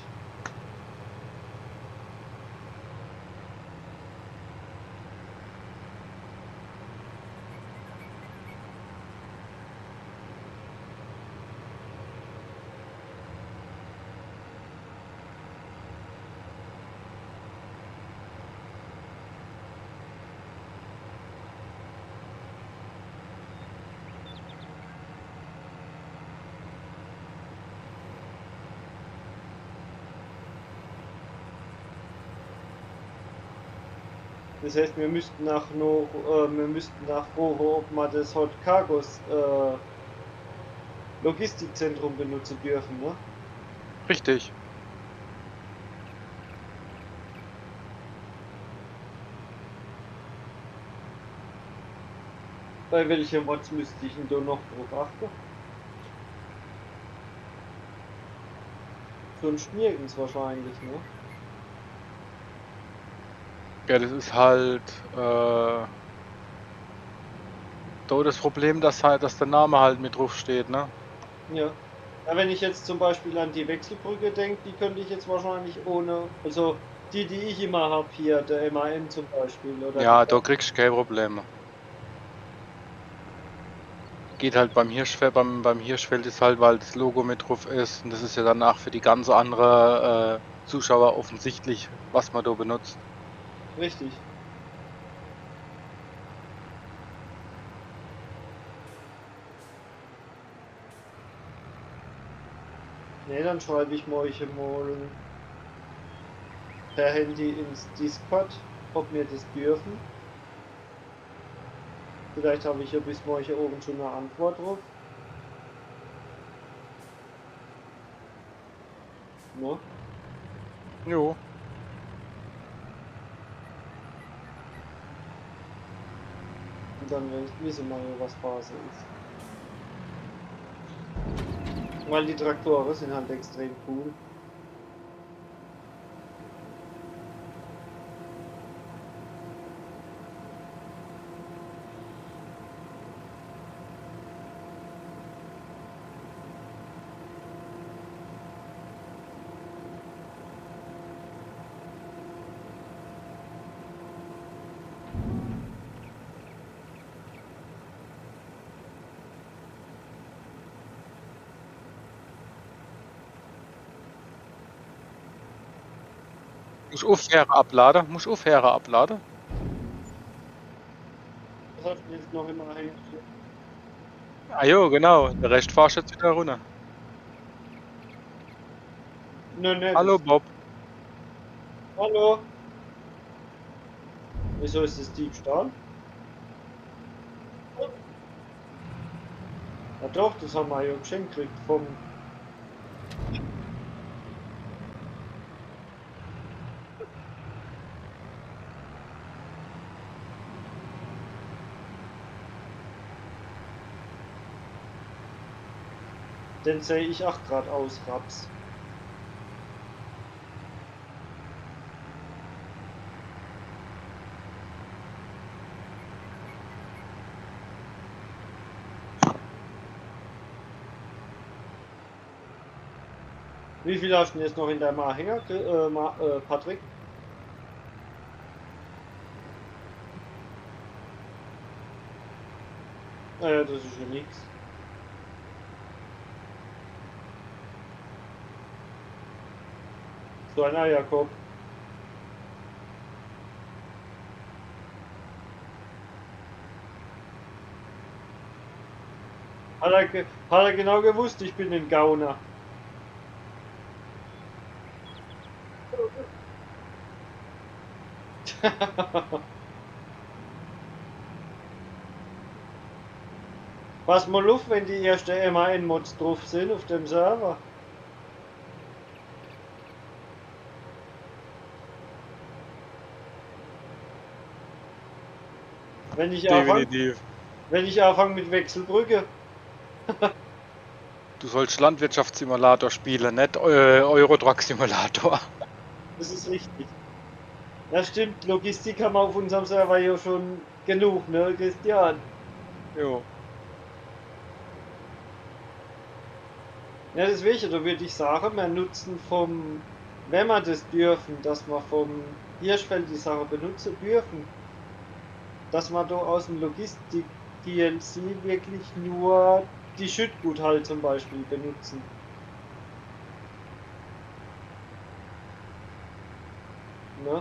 Das heißt, wir müssten nach noch, äh, wir müssten nachfragen, ob man das Hot Cargos äh, Logistikzentrum benutzen dürfen, ne? Richtig. Bei welchen Mods müsste ich denn da noch drauf achten? Sonst nirgends wahrscheinlich, ne? Ja, das ist halt äh, da das Problem, dass halt, dass der Name halt mit drauf steht, ne? Ja. Ja, wenn ich jetzt zum Beispiel an die Wechselbrücke denke, die könnte ich jetzt wahrscheinlich ohne, also die, die ich immer habe hier, der M A N zum Beispiel, oder die, Ja, da kriegst du keine Probleme. Geht halt beim Hirschfeld beim beim Hirschfeld ist halt, weil das Logo mit drauf ist und das ist ja danach für die ganz andere, äh, Zuschauer offensichtlich, was man da benutzt. richtig. Ne, dann schreibe ich mal ich mal per Handy ins Discord, ob wir das dürfen. Vielleicht habe ich ja bis morgen oben schon eine Antwort drauf. Ne? Jo. Und dann wissen wir ja, was Phase ist. Weil die Traktoren sind halt extrem cool. Musst aufhören abladen, musst aufhören abladen. Was hast du jetzt noch immer hängen? Ah jo, genau, der Rest fahrst jetzt wieder runter. Nö, nö, Hallo das. Bob. Hallo? Wieso ist das Diebstahl? Ja doch, das haben wir ja geschenkt gekriegt vom. Den sehe ich auch gerade aus, Raps. Wie viel hast du denn jetzt noch in deinem Anhänger, äh, Ma- äh, Patrick? Naja, das ist ja nix. So ein Eierkopf. Hat er, ge- hat er genau gewusst, ich bin ein Gauner. Pass mal auf, wenn die ersten M A N-Mods drauf sind auf dem Server. Wenn ich anfange, Definitiv. wenn ich anfange mit Wechselbrücke. Du sollst Landwirtschaftssimulator spielen, nicht Eu Euro-Truck-Simulator. Das ist richtig. Das stimmt, Logistik haben wir auf unserem Server ja schon genug, ne, Christian? Jo. Ja, deswegen, da würde ich sagen, wir nutzen vom, wenn wir das dürfen, dass wir vom Hirschfeld die Sache benutzen dürfen, dass wir da aus dem Logistik-D L C wirklich nur die Schüttgut halt zum Beispiel benutzen. Ne?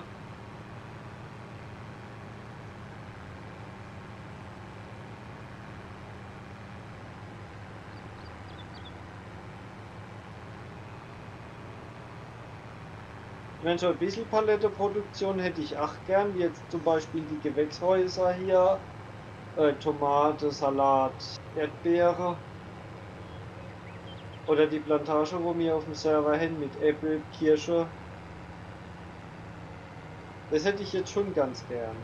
Wenn so ein bisschen Paletteproduktion hätte ich auch gern, wie jetzt zum Beispiel die Gewächshäuser hier, äh, Tomate, Salat, Erdbeere. Oder die Plantage, wo wir auf dem Server hin mit Äpfel, Kirsche. Das hätte ich jetzt schon ganz gern.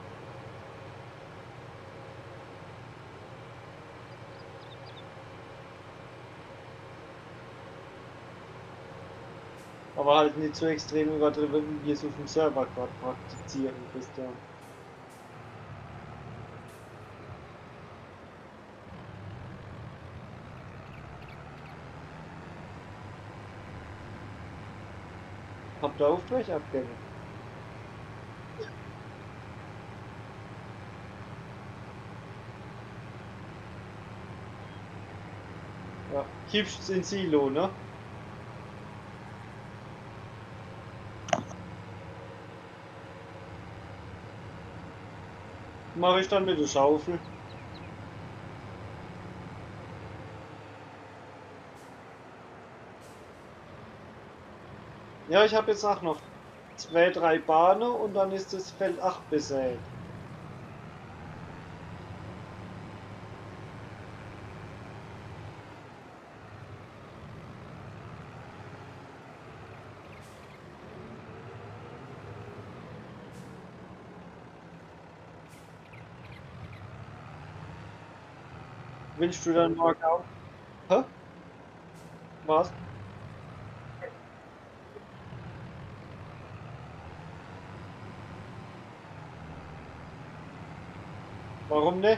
Aber halt nicht so extrem übertrieben, wie wir es auf dem Server gerade praktizieren, Christian. Habt ihr Aufträge-Abgänge? Ja, kippst's in Silo, ne? Mache ich dann mit der Schaufel. Ja, ich habe jetzt auch noch zwei, drei Bahnen und dann ist das Feld acht besät. Willst du dann morgen auch? Hä? Was? Warum nicht?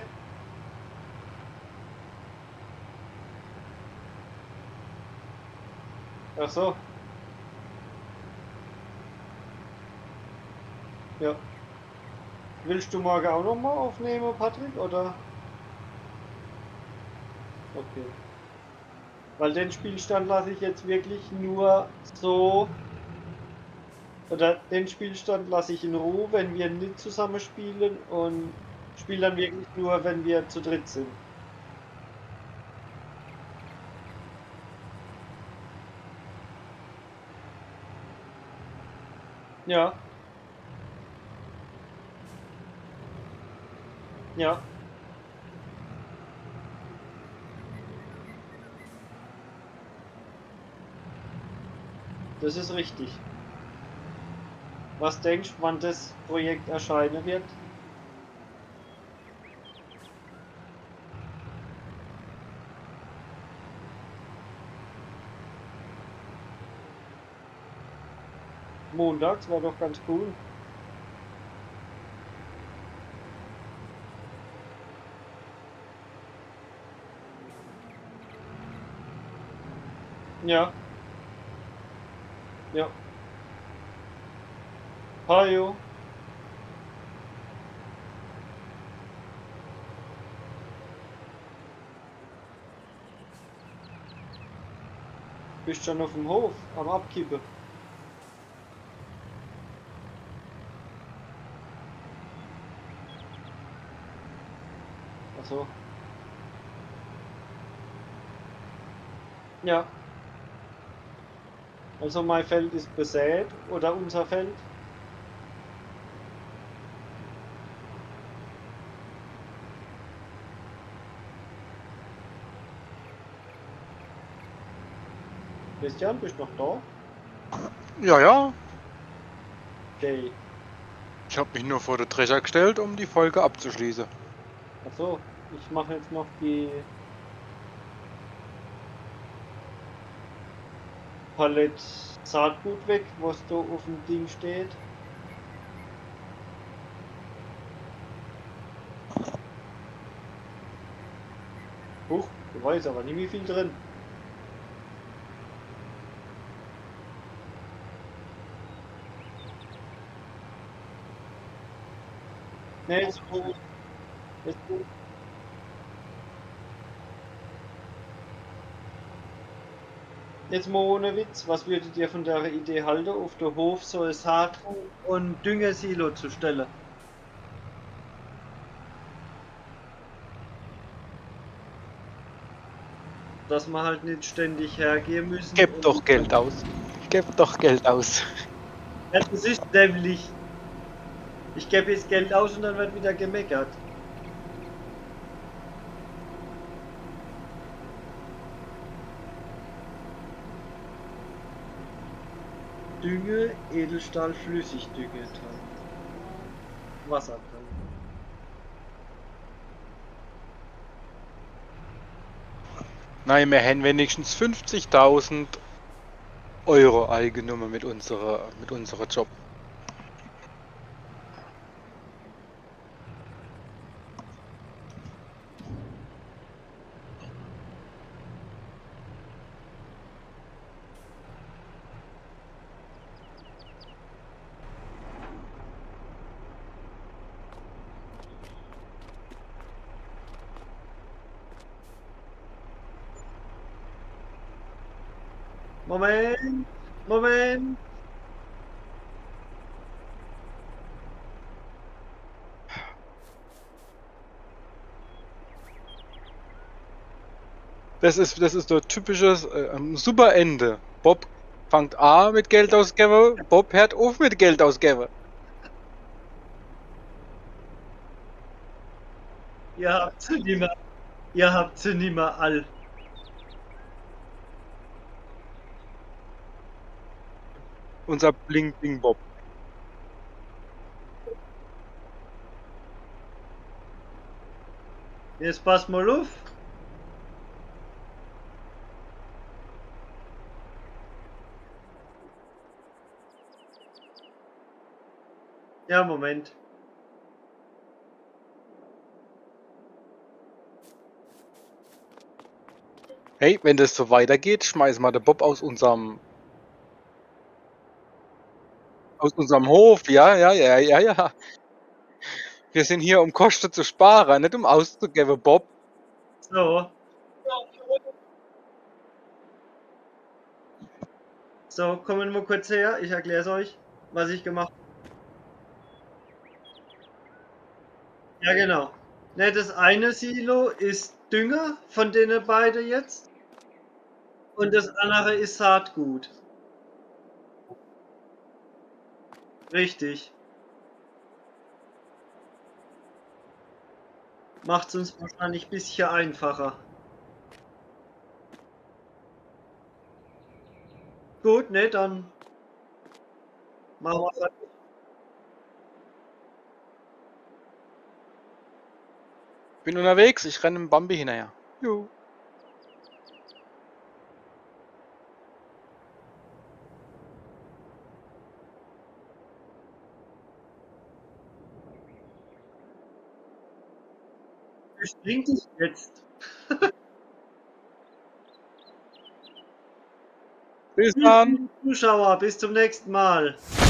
Ach so. Ja. Willst du morgen auch noch mal aufnehmen, Patrick, oder? Okay. Weil den Spielstand lasse ich jetzt wirklich nur so, oder den Spielstand lasse ich in Ruhe, wenn wir nicht zusammen spielen und spiele dann wirklich nur, wenn wir zu dritt sind. Ja. Ja. Das ist richtig. Was denkst du, wann das Projekt erscheinen wird? Montags wäre doch ganz cool. Ja. Ja. Hallo. Bist schon auf dem Hof am Abkippen. Ach so. Ja. Also mein Feld ist besät oder unser Feld. Christian, bist du noch da? Ja, ja. Okay. Ich habe mich nur vor den Drescher gestellt, um die Folge abzuschließen. Ach so, ich mache jetzt noch die Palette Saatgut weg, was da auf dem Ding steht. Huch, du weißt aber nicht, wie viel drin. Ne, jetzt, jetzt, jetzt mal ohne Witz, was würdet ihr von der Idee halten, auf der Hof so ein Saat- und Düngersilo zu stellen? Dass wir halt nicht ständig hergehen müssen. Gib doch Geld aus. Gib doch Geld aus. Ja, das ist nämlich. Ich gebe jetzt Geld aus und dann wird wieder gemeckert. Dünge, Edelstahl, Flüssigdünge, Wassertank. Nein, wir haben wenigstens fünfzigtausend Euro eingenommen mit unserer, mit unserer Job. Moment, Moment. Das ist, das ist so typisches äh, ähm, super Ende. Bob fängt an mit Geld ausgeben, Bob hört auf mit Geld ausgeben. Ihr habt sie nicht mehr. Ihr habt sie nicht mehr all. Unser Bling Bling Bob. Jetzt pass mal auf. Ja, Moment. Hey, wenn das so weitergeht, schmeißen wir den Bob aus unserem aus unserem Hof. Ja, ja, ja, ja, ja. Wir sind hier, um Kosten zu sparen, nicht um auszugeben, Bob. So. So, kommen wir kurz her. Ich erkläre es euch, was ich gemacht habe. Ja, genau. Ne, das eine Silo ist Dünger von denen beide jetzt. Und das andere ist Saatgut. Richtig. Macht es uns wahrscheinlich ein bisschen einfacher. Gut, ne, dann machen wir das. Bin unterwegs, ich renne dem Bambi hinterher. Jo. Ich bring dich jetzt. Bis dann. Zuschauer, bis zum nächsten Mal.